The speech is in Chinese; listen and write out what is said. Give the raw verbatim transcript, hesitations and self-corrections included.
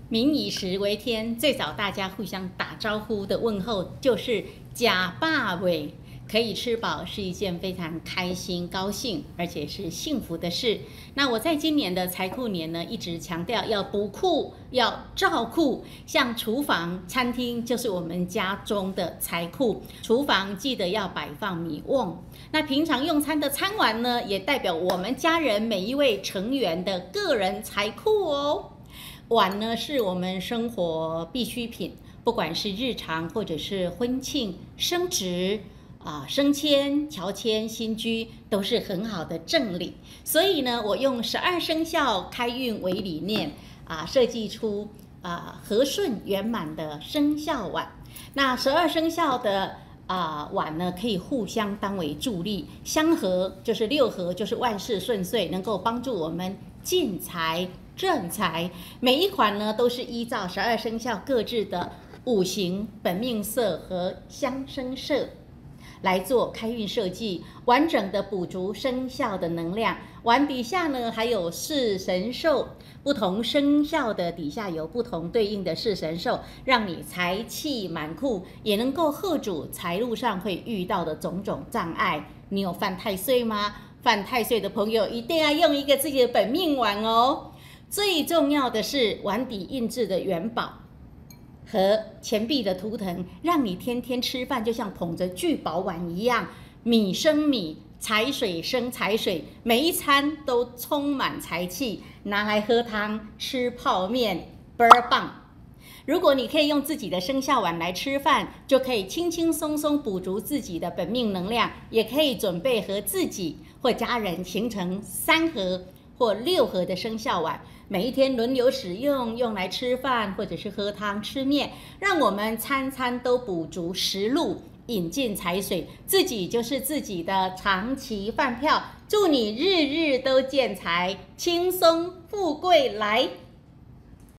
民以食为天，最早大家互相打招呼的问候就是假霸尾，可以吃饱是一件非常开心、高兴，而且是幸福的事。那我在今年的财库年呢，一直强调要补库，要照库。像厨房、餐厅就是我们家中的财库，厨房记得要摆放米瓮。那平常用餐的餐碗呢，也代表我们家人每一位成员的个人财库哦。碗呢是我们生活必需品，不管是日常或者是婚庆、升职啊、升迁、乔迁、新居，都是很好的正礼。所以呢，我用十二生肖开运为理念啊，设计出啊和顺圆满的生肖碗。那十二生肖的啊碗呢，可以互相当为助力，相合就是六合，就是万事顺遂，能够帮助我们进财。正财每一款呢，都是依照十二生肖各自的五行、本命色和相生色来做开运设计，完整的补足生肖的能量。碗底下呢还有四神兽，不同生肖的底下有不同对应的四神兽，让你财气满库，也能够贺主财路上会遇到的种种障碍。你有犯太岁吗？犯太岁的朋友一定要用一个自己的本命碗哦。最重要的是碗底印制的元宝和钱币的图腾，让你天天吃饭就像捧着聚宝碗一样，米生米，财水生财水，每一餐都充满财气，拿来喝汤、吃泡面，倍儿棒。如果你可以用自己的生肖碗来吃饭，就可以轻轻松松补足自己的本命能量，也可以准备和自己或家人形成三合或六合的生肖碗，每一天轮流使用，用来吃饭或者是喝汤吃面，让我们餐餐都补足食禄，引进财水，自己就是自己的长期饭票。祝你日日都见财，轻松富贵来。